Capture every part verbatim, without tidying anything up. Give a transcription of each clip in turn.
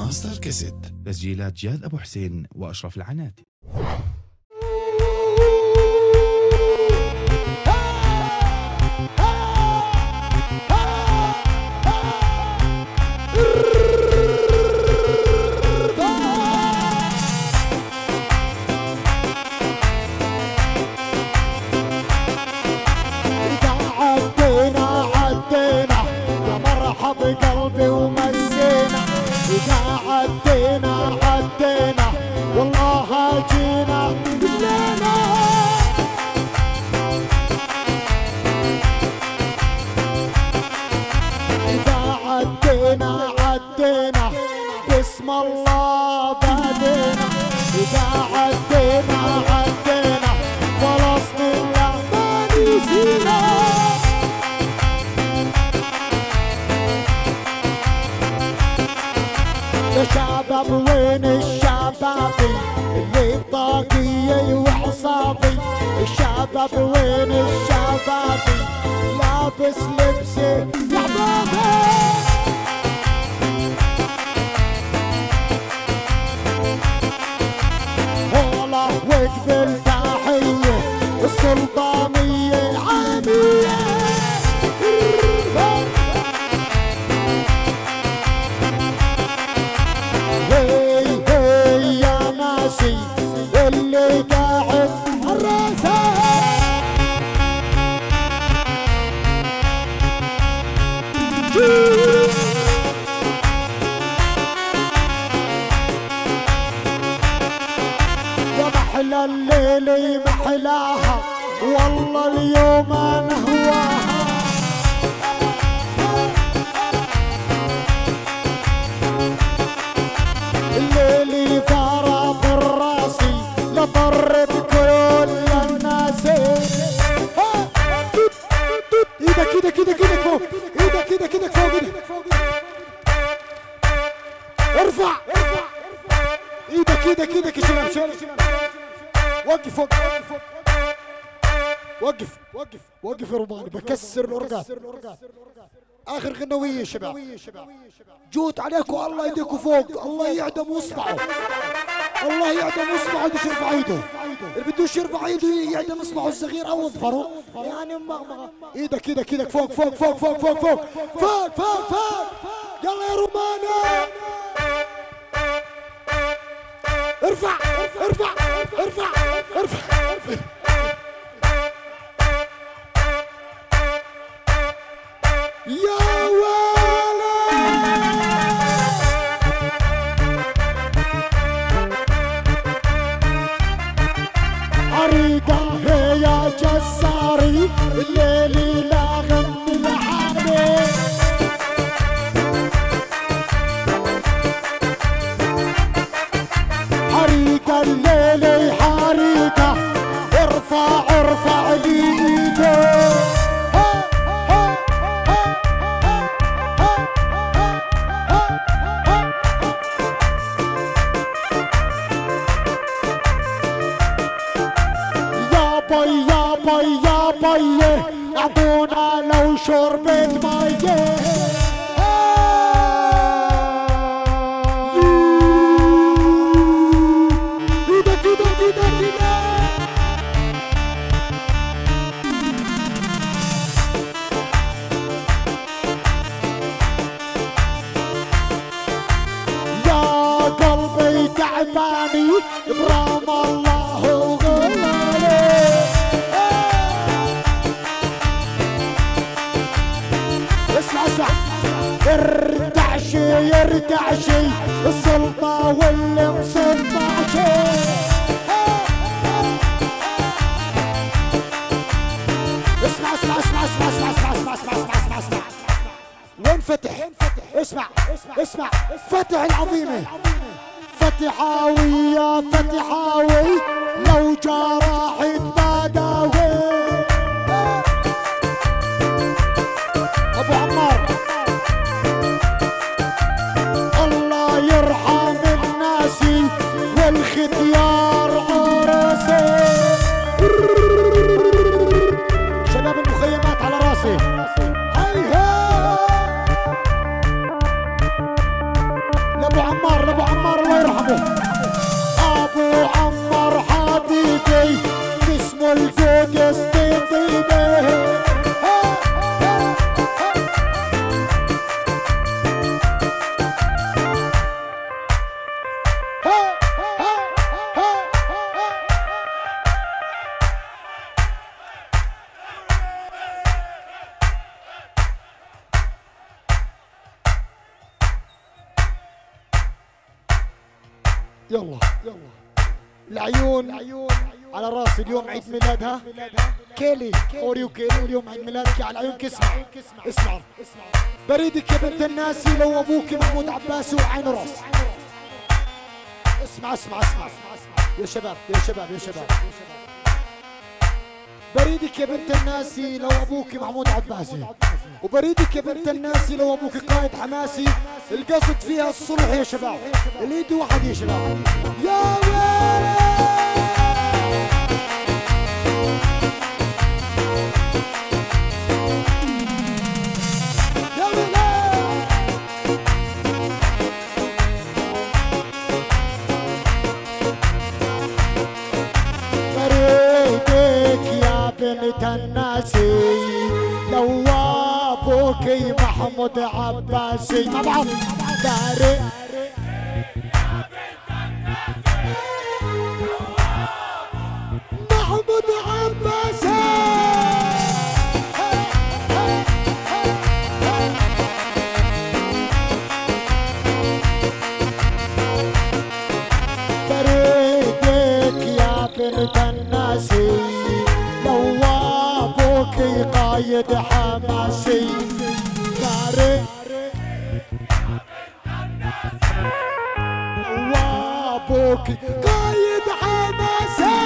ماستر كاسيت. تسجيلات جاد أبو حسين وأشرف العناتي. بقلبي ومسينا إذا عدينا عدينا والله هاجينا بالليلة. إذا عدينا عدينا بسم الله بادينا. إذا عدينا عدينا فلسطين لا ما نسينا. يا شباب وين الشبابي اللي بطاقية وعصابي؟ الشباب وين الشبابي لابس لبسي يا حبابي؟ هولا وقبل تحية السلطانية العامية. اللي قاعد الراسة يا محلى الليل محلاها والله اليوم انا هواها. الليل ثارة بالراسي لطرت كل الناس. ايدك ايدك ايدك ايدك فوق، ايدك ايدك ايدك فوق، ايدك ارفع ايدك ايدك ايدك يا شباب شباب. وقف فوق وقف وقف وقف يا روماني بكسر الاورجات. اخر غنويه يا شباب. جوت عليكم الله يديكم فوق. الله يعدم اصبعه، الله يعدم اصبعه اللي يرفع ايده. اللي بدوش يرفع ايده يعدم اصبعه الصغير او اظفره يعني مغمغه. ايدك ايدك ايدك فوق فوق فوق فوق فوق فوق فوق فوق فوق. يلا يا روماني ارفع ارفع ارفع ارفع ارفع. يا ولد عريقة هي يا جساري الليل لا غني العامي. حريقة الليل حريقة ارفع ارفع لي ايدك. يا بي يا بي اعطونا لو شربت مية. ايدك ايدك ايدك ايدك. يا قلبي تعباني برام الله وغلالي. اسمع اسمع ارتعشي يرتعشي السلطة واللي مصطعشي. اسمع اسمع اسمع اسمع اسمع اسمع اسمع اسمع اسمع اسمع. وين فتح؟ اسمع اسمع فتح العظيمة فتحاوي يا فتحاوي لو جراحي تباداوي. ابو عمار الله يرحم الناس والختيار عرسي. شباب المخيمات على راسي. هي هي لابو عمار يلا العيون على راسي، اليوم عيد ميلادها كيلي، اوريو كيلي، اليوم عيد ميلادك على عيونك. اسمع اسمع بريدك يا بنت الناسي لو ابوك محمود عباسي وعين راس. اسمع اسمع اسمع يا شباب يا شباب يا شباب، بريدك يا بنت الناسي لو ابوك محمود عباسي، وبريدك يا بنت الناسي لو ابوك قائد حماسي. القصد فيها الصلح يا شباب، اليد واحد يا شباب. يا ويلي بنت الناسي لو ابوكي محمود عباسي. مع بعض داري محمود عباسي. بريدك يا بنت الناسي لو ابوكي قايد حماسي. داري لو ابوكي قايد حماسي.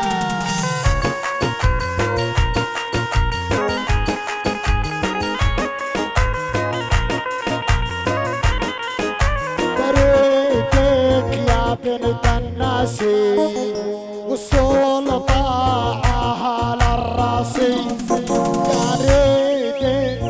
بريدك يا بنت الناسي والسلطة على الراسي. يا ريدي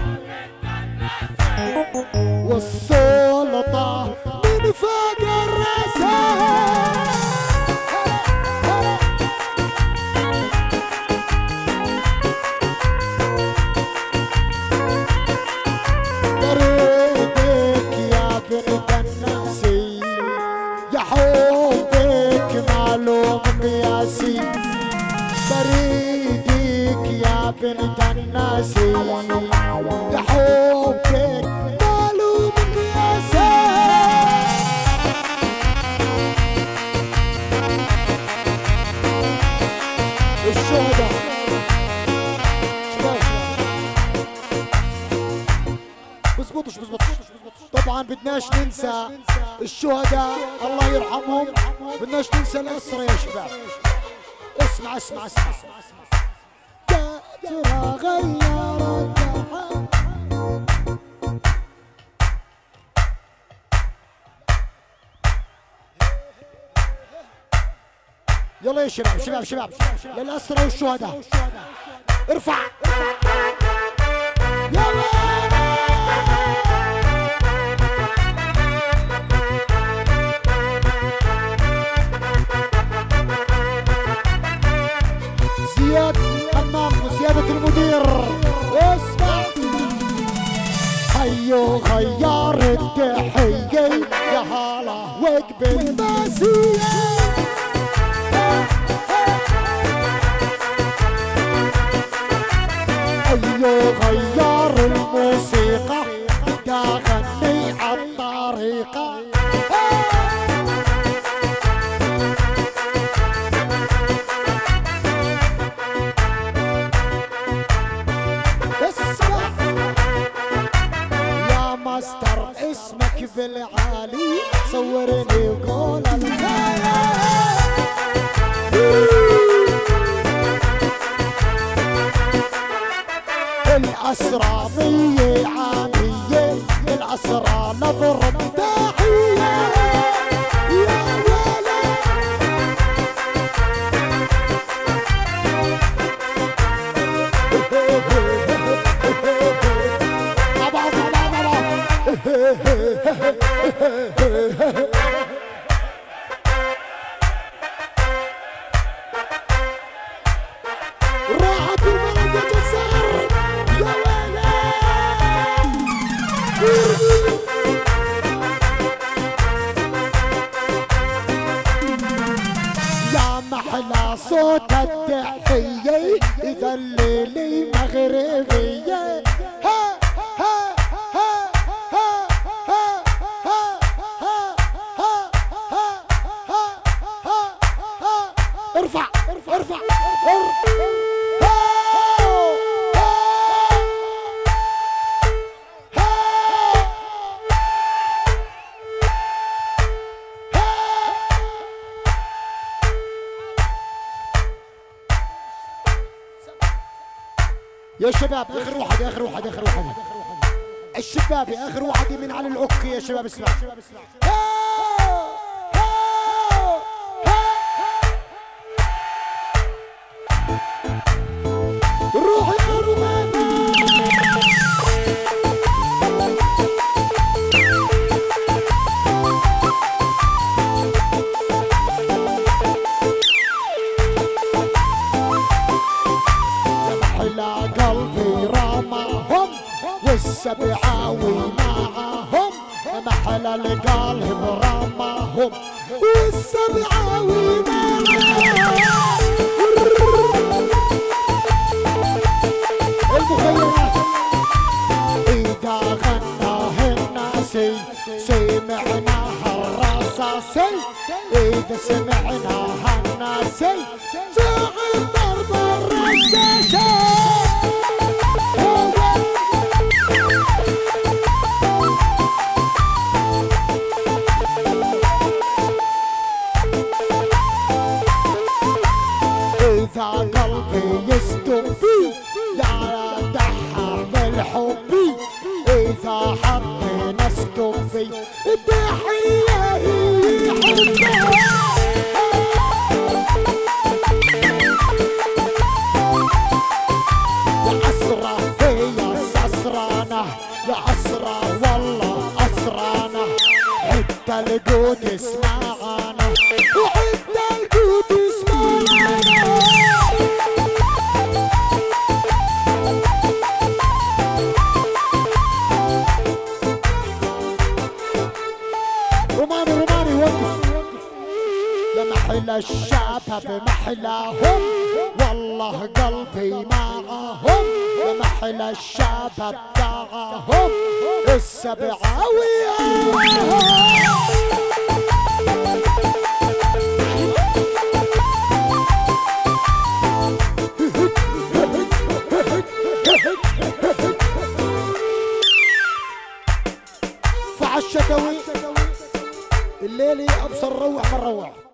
والسلطة من فوق الراسي. بريدك يا بنت الناسي يا حبك معلوم قياسي. بريدك يا بنت الناسي يا حبك معلوم قياسي. الشهداء بزبطش بزبطش طبعا بدناش ننسى الشهداء الله يرحمهم، بدناش ننسى الأسرة يا شباب. اسمع اسمع اسمع ترى غيرت يلا يا شباب شباب شباب للأسرة والشهداء ارفع يلا. زياد حمام وزيادة المدير اسمع. حيو غيار التحية يا هلا وقبل باسية. حيو غيار الموسيقى دا غني عالطريقة. اسمك بالعالي صورني وقول الخيال. الأسرى مية عامية الأسرى نضرب تحية. يا ويلي مع بعض مع بعض مع بعض. راحت البلد يا جزار. يا ويلي يا محلى صوت التحية إذا الليلة مغربية. يا شباب اخر واحد اخر واحد اخر واحد الشباب اخر واحد من على العك يا شباب اسمع. روح يا روماني محلى قلبي رماهم والسبعاوي معاهم محلى القلب رماهم والسبعاوي معاهم المخيمات إذا غناه الناسي سمعناها الرصاصي إذا سمعناها الناسي جاء ضرب الرشاشة إذا قلبي يستوفي يا دحام الحبي إذا حبينا استوفي التحية هي حبها يا أسرى فيا سسرانة يا أسرى والله أسرانة حتى القدس معانا وحتى القدس معانا روماني روماني وقف يا محلى الشباب محلاهم والله قلبي معاهم يا محلى الشباب دعاهم السبعاوي فعالشتوي الليلي ابصر روح من روح.